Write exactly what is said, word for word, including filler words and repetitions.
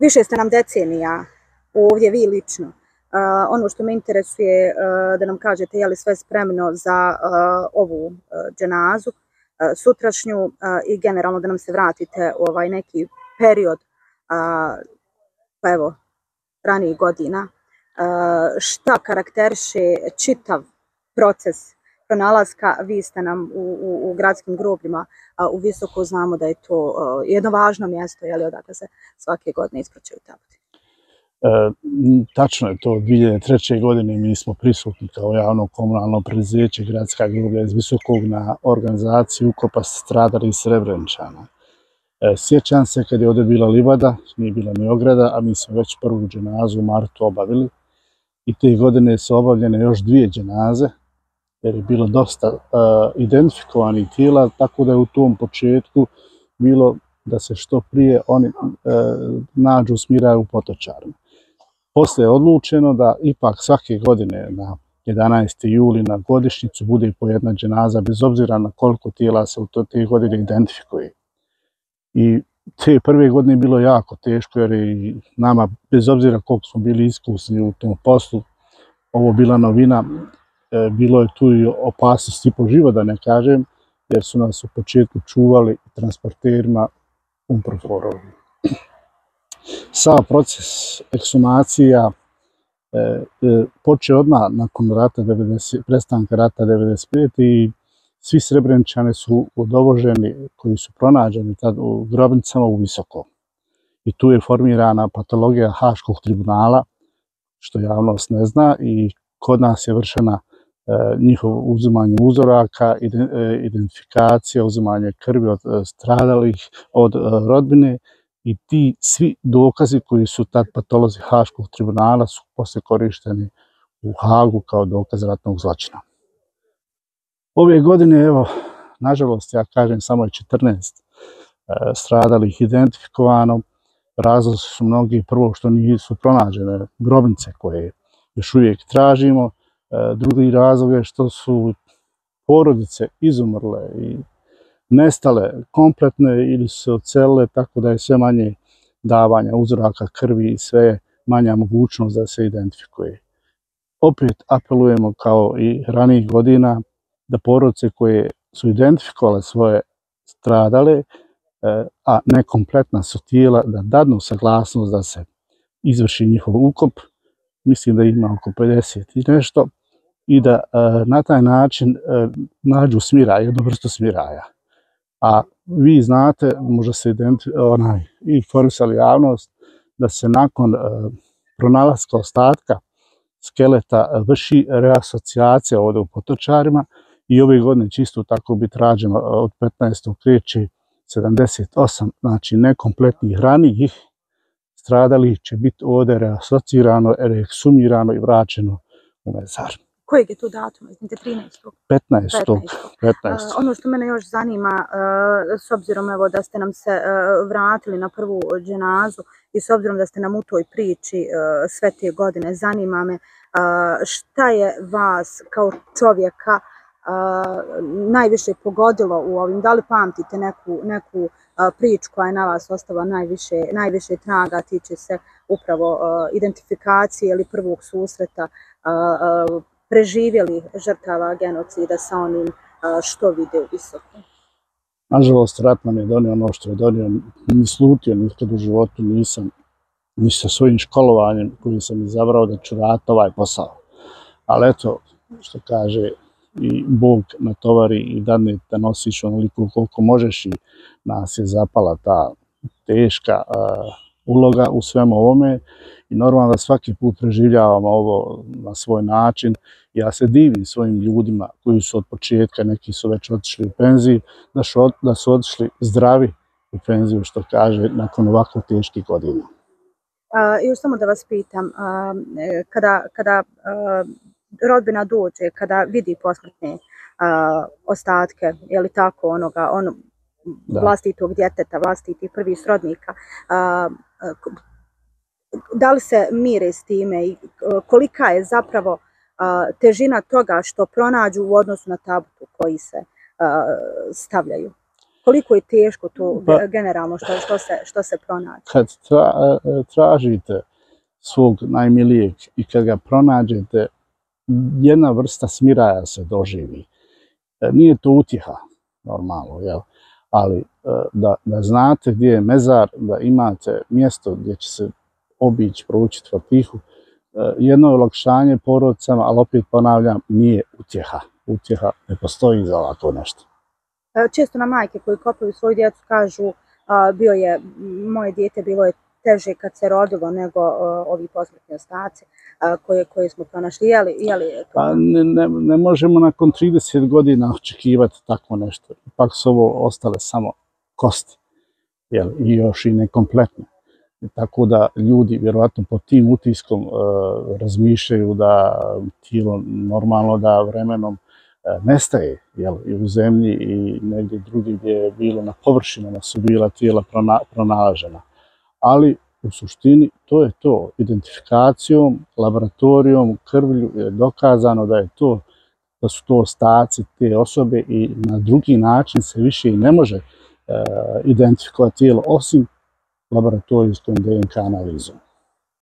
više ste nam decenija ovdje, vi lično. Uh, ono što me interesuje uh, da nam kažete je li sve spremno za uh, ovu uh, dženazu uh, sutrašnju uh, i generalno da nam se vratite u ovaj neki period uh, pa evo ranijih godina. Uh, šta karakteriše čitav proces pronalaska? Vi ste nam u, u, u gradskim grobljima uh, u Visoko, znamo da je to uh, jedno važno mjesto, je li odakle se svake godine ispraćaju tabuti. E, tačno je to, dvije hiljade treće. godine mi smo prisutni kao javno komunalno preduzeće Gradska groblja iz Visokog na organizaciju ukopa stradalih Srebreničana. E, sjećam se kad je ovdje bila livada, nije bila ni ograda, a mi smo već prvu dženazu u martu obavili i te godine su obavljene još dvije dženaze jer je bilo dosta uh, identifikovanih tijela, tako da je u tom početku bilo da se što prije oni uh, nađu smiraju u Potočarima. Poslije je odlučeno da ipak svake godine na jedanaesti juli na godišnjicu bude po jedna dženaza, bez obzira na koliko tijela se u te godine identifikuje. I te prve godine je bilo jako teško jer je nama, bez obzira koliko smo bili iskusni u tom poslu, ovo bila novina, e, bilo je tu i opasnosti po život, da ne kažem, jer su nas u početku čuvali transporterima umproforom. Sav proces eksumacija e, e, počeo odmah nakon rata devedeset, prestanka rata devedeset pete. i svi Srebreničani su dovoženi koji su pronađeni tad u grobnicama u Visoko. I tu je formirana patologija Haškog tribunala, što javnost ne zna, i kod nas je vršena e, njihovo uzimanje uzoraka, identifikacija, uzimanje krvi od e, stradalih, od e, rodbine, i ti svi dokazi koji su tad patolozi Haškog tribunala su poslije korišteni u Hagu kao dokaz ratnog zločina. Ove godine, evo, nažalost, ja kažem, samo je četrnaest e, stradalih identifikovano. Razlozi su mnogi, prvo što nisu pronađene grobnice koje još uvijek tražimo. E, drugi razlog je što su porodice izumrle i nestale kompletne ili su se odselile, tako da je sve manje davanja uzoraka krvi i sve manja mogućnost da se identifikuje. Opet apelujemo kao i ranijih godina da porodice koje su identifikovale svoje stradale, a nekompletna su tijela, da dadnu saglasnost da se izvrši njihov ukop, mislim da ima oko pedeset i nešto, i da na taj način nađu smiraj, jednu vrstu smiraja. A vi znate, možda se onaj, informisali javnost, da se nakon pronalaska ostatka skeleta vrši reasocijacija ovdje u Potočarima i ove godine čisto tako biti rađeno od petnaestog kreće sedamdeset osam, znači nekompletnih ranijih stradalih će biti ovdje reasocirano, reeksumirano i vraćeno u mezar. Kojeg je to datum? trinaestog? petnaestog. petnaestog. Uh, ono što mene još zanima, uh, s obzirom evo, da ste nam se uh, vratili na prvu dženazu i s obzirom da ste nam u toj priči uh, sve te godine, zanima me uh, šta je vas kao čovjeka uh, najviše pogodilo u ovim, da li pamtite neku, neku uh, priču koja je na vas ostala najviše, najviše traga, tiče se upravo uh, identifikacije ili prvog susreta uh, uh, preživjeli žrtava genocida sa onim što vide u Visoko? Nažalost, rat nam je donio ono što je donio. Ni slutio nikad u životu nisam, ni sa svojim školovanjem koji sam izabrao da ću raditi ovaj posao. Ali eto, što kaže, i Bog natovari i dadne da nosiš onoliko koliko možeš, i nas je zapala ta teška uh, uloga u svemu ovome. I normalno da svaki put preživljavamo ovo na svoj način. Ja se divim svojim ljudima koji su od početka, neki su već otišli u penziju, da su, da su otišli zdravi u penziju, što kaže, nakon ovako teških godina. Uh, još samo da vas pitam, uh, kada, kada uh, rodbina dođe, kada vidi posmrtne uh, ostatke, je li tako, onoga, ono, vlastitog djeteta, vlastitih prvih srodnika, uh, uh, da li se mire s time i kolika je zapravo uh, težina toga što pronađu u odnosu na tabutu koji se uh, stavljaju? Koliko je teško to Pa- generalno što, što, se, što se pronađe? Kad tra, tražite svog najmilijeg i kad ga pronađete, jedna vrsta smiraja se doživi. Nije to utjeha, normalno, jel? Ali da, da znate gdje je mezar, da imate mjesto gdje će se obići, proučiti fatihu, jedno je olakšanje porodicama, ali opet ponavljam, nije utjeha. Utjeha ne postoji za ovako nešto. Često na majke koji kopaju svoju djecu kažu a, bio je, moje dijete bilo je teže kad se rodilo nego a, ovi posmrtni ostaci a, koje, koje smo pronašli. Je li, je li to? Pa ne, ne, ne možemo nakon trideset godina očekivati tako nešto. Ipak su ovo ostale samo kosti, jel? I još i nekompletne. Tako da ljudi vjerovatno pod tim utiskom e, razmišljaju da tijelo normalno da vremenom e, nestaje, jel, i u zemlji i negdje drugdje gdje je bilo na površinama su bila tijela prona, pronalažena. Ali u suštini to je to. Identifikacijom, laboratorijom, krvlju je dokazano da je to, da su to ostaci te osobe i na drugi način se više i ne može e, identifikovati tijelo osim laboratorijskom D N K analizom.